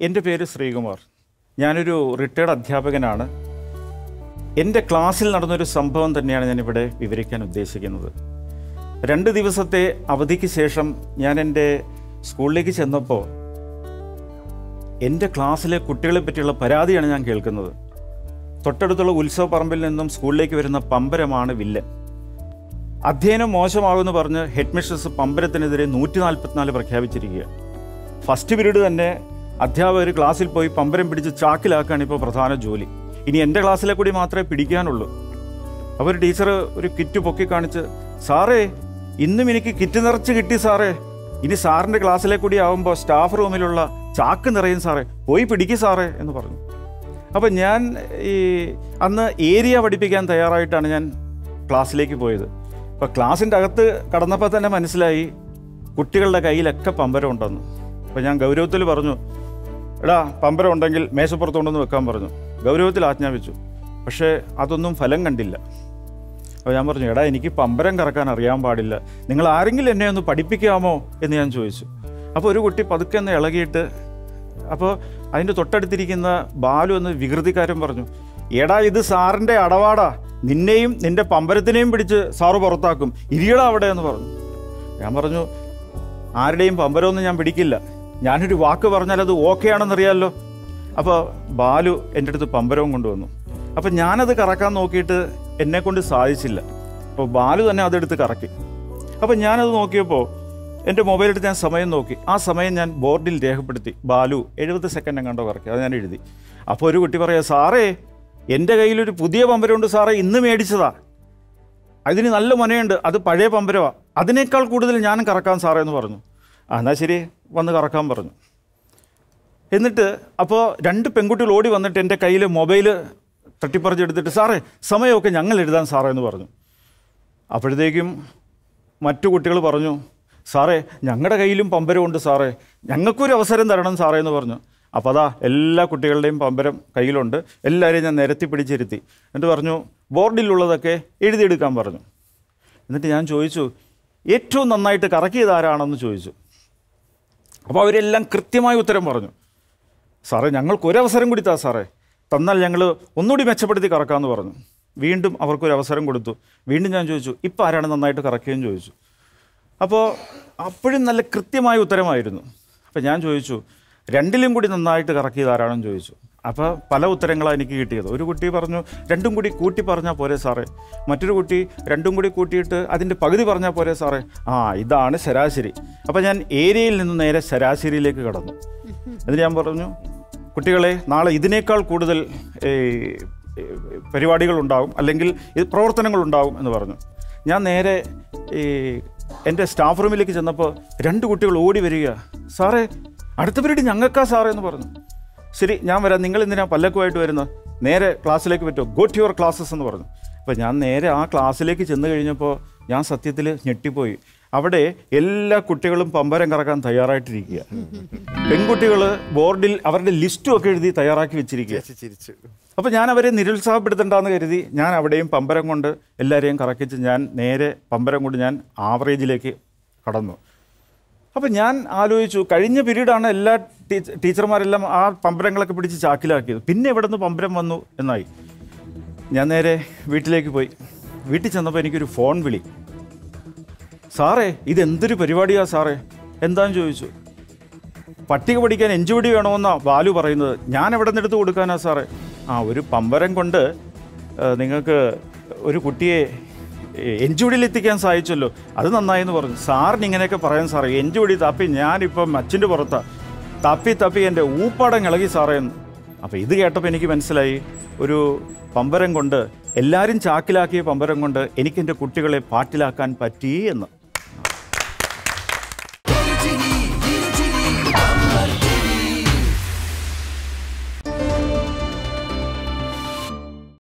എൻ്റെ പേര് ശ്രീകുമാർ. ഞാനൊരു റിട്ടയർഡ് അധ്യാപകനാണ്. എൻ്റെ ക്ലാസ്സിൽ നടന്നൊരു സംഭവം തന്നെയാണ് ഞാനിവിടെ വിവരിക്കാൻ ഉദ്ദേശിക്കുന്നത്. 2 ദിവസത്തെ അവധിക്ക് ശേഷം ഞാൻ എൻ്റെ സ്കൂളിലേക്ക് ചെന്നപ്പോൾ എൻ്റെ ക്ലാസ്സിലെ കുട്ടികളെ പറ്റിയുള്ള പരാതിയാണ് ഞാൻ കേൾക്കുന്നത്. തൊട്ടടുത്തുള്ള ഉത്സവ പറമ്പിൽ നിന്നും സ്കൂളിലേക്ക് വരുന്ന പമ്പരമാണ് വില്ലൻ. അധ്യയനം മോശമാകുമെന്ന് പറഞ്ഞ് ഹെഡ് മിസ്ട്രസ് പമ്പരത്തിനെതിരെ 144 പ്രഖ്യാപിച്ചിരിക്കുക. ഫസ്റ്റ് പീരീഡ് തന്നെ അധ്യാപകർ ക്ലാസ്സിൽ പോയി പമ്പരം പിടിച്ച് ചാക്കിലാക്കുകയാണ് ഇപ്പോൾ പ്രധാന ജോലി. ഇനി എൻ്റെ ക്ലാസ്സിലെ കൂടി മാത്രമേ പിടിക്കാനുള്ളൂ. അവർ ടീച്ചർ ഒരു കിറ്റ് പൊക്കി കാണിച്ച്, സാറേ ഇന്നും എനിക്ക് കിറ്റ് നിറച്ച് കിട്ടി സാറേ, ഇനി സാറിൻ്റെ ക്ലാസ്സിലെ കൂടി ആകുമ്പോൾ സ്റ്റാഫ് റൂമിലുള്ള ചാക്ക് നിറയും സാറേ, പോയി പിടിക്കും സാറേ എന്ന് പറഞ്ഞു. അപ്പം ഞാൻ അന്ന് ഏരിയ പഠിപ്പിക്കാൻ തയ്യാറായിട്ടാണ് ഞാൻ ക്ലാസ്സിലേക്ക് പോയത്. അപ്പോൾ ക്ലാസ്സിൻ്റെ അകത്ത് കടന്നപ്പോൾ തന്നെ മനസ്സിലായി കുട്ടികളുടെ കയ്യിലൊക്കെ പമ്പരം ഉണ്ടെന്ന്. അപ്പോൾ ഞാൻ ഗൗരവത്തിൽ പറഞ്ഞു, എടാ പമ്പരം ഉണ്ടെങ്കിൽ മേശപ്പുറത്ത് കൊണ്ടുവന്ന് വെക്കാൻ പറഞ്ഞു. ഗൗരവത്തിൽ ആജ്ഞാപിച്ചു. പക്ഷേ അതൊന്നും ഫലം കണ്ടില്ല. അപ്പോൾ ഞാൻ പറഞ്ഞു, എടാ എനിക്ക് പമ്പരം കറക്കാൻ അറിയാൻ പാടില്ല, നിങ്ങൾ ആരെങ്കിലും എന്നെ ഒന്ന് പഠിപ്പിക്കാമോ എന്ന് ഞാൻ ചോദിച്ചു. അപ്പോൾ ഒരു കുട്ടി പതുക്കെ ഒന്ന് ഇളകിയിട്ട്, അപ്പോൾ അതിൻ്റെ തൊട്ടടുത്തിരിക്കുന്ന ബാലു എന്ന് വികൃതിക്കാരൻ പറഞ്ഞു, എടാ ഇത് സാറിൻ്റെ അടവാടാ, നിന്നെയും നിൻ്റെ പമ്പരത്തിനെയും പിടിച്ച് സാറ് പുറത്താക്കും, ഇരിയടാ അവിടെ എന്ന് പറഞ്ഞു. ഞാൻ പറഞ്ഞു, ആരുടെയും പമ്പരമൊന്നും ഞാൻ പിടിക്കില്ല, ഞാനൊരു വാക്ക് പറഞ്ഞാൽ അത് ഓക്കെ ആണെന്നറിയാമല്ലോ. അപ്പോൾ ബാലു എൻ്റെ അടുത്ത് പമ്പരവും കൊണ്ടുവന്നു. അപ്പോൾ ഞാനത് കറക്കാൻ നോക്കിയിട്ട് എന്നെക്കൊണ്ട് സാധിച്ചില്ല. അപ്പോൾ ബാലു തന്നെ അതെടുത്ത് കറക്കി. അപ്പോൾ ഞാനത് നോക്കിയപ്പോൾ എൻ്റെ മൊബൈലെടുത്ത് ഞാൻ സമയം നോക്കി. ആ സമയം ഞാൻ ബോർഡിൽ രേഖപ്പെടുത്തി. ബാലു 70 സെക്കൻഡ് എങ്ങാണ്ടോ കറക്കി, അത് ഞാൻ എഴുതി. അപ്പോൾ ഒരു കുട്ടി പറയാം, സാറേ എൻ്റെ കയ്യിലൊരു പുതിയ പമ്പരമുണ്ട് സാറേ, ഇന്ന് മേടിച്ചതാ, അതിന് നല്ല മുനയുണ്ട്, അത് പഴയ പമ്പരമാണ്, അതിനേക്കാൾ കൂടുതൽ ഞാൻ കറക്കാൻ സാറേ എന്ന് പറഞ്ഞു. എന്നാൽ ശരി വന്ന് കറക്കാൻ പറഞ്ഞു. എന്നിട്ട് അപ്പോൾ 2 പെൺകുട്ടികൾ ഓടി വന്നിട്ട് എൻ്റെ കയ്യിൽ മൊബൈൽ തട്ടിപ്പറിച്ചെടുത്തിട്ട്, സാറേ സമയമൊക്കെ ഞങ്ങൾ എഴുതാൻ സാറേ എന്ന് പറഞ്ഞു. അപ്പോഴത്തേക്കും മറ്റു കുട്ടികൾ പറഞ്ഞു, സാറേ ഞങ്ങളുടെ കയ്യിലും പമ്പരമുണ്ട് സാറേ, ഞങ്ങൾക്കൊരു അവസരം തരണം സാറേ എന്ന് പറഞ്ഞു. അപ്പോൾ അതാ എല്ലാ കുട്ടികളുടെയും പമ്പരം കയ്യിലുണ്ട്. എല്ലാവരെയും ഞാൻ നിരത്തി പിടിച്ചിരുത്തി. എന്നിട്ട് പറഞ്ഞു, ബോർഡിലുള്ളതൊക്കെ എഴുതിയെടുക്കാൻ പറഞ്ഞു. എന്നിട്ട് ഞാൻ ചോദിച്ചു, ഏറ്റവും നന്നായിട്ട് കറക്കിയത് ആരാണെന്ന് ചോദിച്ചു. അപ്പോൾ അവരെല്ലാം കൃത്യമായ ഉത്തരം പറഞ്ഞു. സാറേ ഞങ്ങൾക്കൊരവസരം കൂടി താ സാറേ, തന്നാൽ ഞങ്ങൾ ഒന്നുകൂടി മെച്ചപ്പെടുത്തി കറക്കാമെന്ന് പറഞ്ഞു. വീണ്ടും അവർക്കൊരു അവസരം കൊടുത്തു. വീണ്ടും ഞാൻ ചോദിച്ചു, ഇപ്പോൾ ആരാണ് നന്നായിട്ട് കറക്കിയെന്ന് ചോദിച്ചു. അപ്പോൾ അപ്പോഴും നല്ല കൃത്യമായ ഉത്തരമായിരുന്നു. അപ്പോൾ ഞാൻ ചോദിച്ചു, 2ലും കൂടി നന്നായിട്ട് കറക്കിയത് ആരാണെന്ന് ചോദിച്ചു. അപ്പോൾ പല ഉത്തരങ്ങളാണ് എനിക്ക് കിട്ടിയത്. ഒരു കുട്ടി പറഞ്ഞു, 2ഉം കൂടി കൂട്ടി പറഞ്ഞാൽ പോരെ സാറേ. മറ്റൊരു കുട്ടി 2ഉം കൂടി കൂട്ടിയിട്ട് അതിൻ്റെ പകുതി പറഞ്ഞാൽ പോരെ സാറേ. ഇതാണ് ശരാശരി. അപ്പോൾ ഞാൻ ഏരിയയിൽ നിന്ന് നേരെ ശരാശരിയിലേക്ക് കടന്നു. എന്നിട്ട് ഞാൻ പറഞ്ഞു, കുട്ടികളെ നാളെ ഇതിനേക്കാൾ കൂടുതൽ പരിപാടികളുണ്ടാകും, അല്ലെങ്കിൽ പ്രവർത്തനങ്ങളുണ്ടാകും എന്ന് പറഞ്ഞു. ഞാൻ നേരെ എൻ്റെ സ്റ്റാഫ് റൂമിലേക്ക് ചെന്നപ്പോൾ 2 കുട്ടികൾ ഓടി വരിക, സാറേ അടുത്ത പീരീഡ് ഞങ്ങൾക്കാ സാറേ എന്ന് പറഞ്ഞു. ശരി ഞാൻ വരാം, നിങ്ങൾ എന്തിനാ പല്ലക്കുമായിട്ട് വരുന്നത്, നേരെ ക്ലാസ്സിലേക്ക് പറ്റുമോ, ഗോ ടു യുവർ ക്ലാസ്സസ് എന്ന് പറഞ്ഞു. അപ്പോൾ ഞാൻ നേരെ ആ ക്ലാസ്സിലേക്ക് ചെന്ന് കഴിഞ്ഞപ്പോൾ ഞാൻ സത്യത്തിൽ ഞെട്ടിപ്പോയി. അവിടെ എല്ലാ കുട്ടികളും പമ്പരം കറക്കാൻ തയ്യാറായിട്ടിരിക്കുക. പെൺകുട്ടികൾ ബോർഡിൽ അവരുടെ ലിസ്റ്റും ഒക്കെ എഴുതി തയ്യാറാക്കി വെച്ചിരിക്കുക. അപ്പോൾ ഞാൻ അവരെ നിരുത്സാഹപ്പെടുത്തണ്ടെന്ന് കരുതി ഞാൻ അവിടെയും പമ്പരം കൊണ്ട് എല്ലാവരെയും കറക്കിച്ച് ഞാൻ നേരെ പമ്പരം കൊണ്ട് ഞാൻ ആവറേജിലേക്ക് കടന്നു. അപ്പോൾ ഞാൻ ആലോചിച്ചു, കഴിഞ്ഞ പീരീഡാണ് എല്ലാ ടീച്ചർമാരെല്ലാം ആ പമ്പരങ്ങളൊക്കെ പിടിച്ച് ചാക്കിലാക്കിയത്, പിന്നെ എവിടെ നിന്ന് പമ്പരം വന്നു എന്നായി. ഞാൻ നേരെ വീട്ടിലേക്ക് പോയി. വീട്ടിൽ ചെന്നപ്പോൾ എനിക്കൊരു ഫോൺ വിളി. സാറേ ഇതെന്തൊരു പരിപാടിയാണ് സാറേ, എന്താണെന്ന് ചോദിച്ചു. പട്ടിക പഠിക്കാൻ എഞ്ചുപടി വേണമെന്നാണ് ബാലു പറയുന്നത്, ഞാൻ എവിടെ നിന്ന് എടുത്ത് കൊടുക്കാനാ സാറേ. ഒരു പമ്പരം കൊണ്ട് നിങ്ങൾക്ക് ഒരു കുട്ടിയെ എഞ്ചുവടിയിലെത്തിക്കാൻ സാധിച്ചല്ലോ, അത് നന്നായെന്ന് പറഞ്ഞു. സാറിന് ഇങ്ങനെയൊക്കെ പറയാൻ സാറേ, എഞ്ചുവടി തപ്പി ഞാനിപ്പം അച്ഛൻ്റെ പുറത്താണ്, തപ്പി എൻ്റെ ഊപ്പാടം ഇളകി സാറേ എന്ന്. അപ്പോൾ ഇത് കേട്ടപ്പോൾ എനിക്ക് മനസ്സിലായി, ഒരു പമ്പരം കൊണ്ട് എല്ലാവരും ചാക്കിലാക്കിയ പമ്പരം കൊണ്ട് എനിക്കെൻ്റെ കുട്ടികളെ പാട്ടിലാക്കാൻ പറ്റി എന്ന്.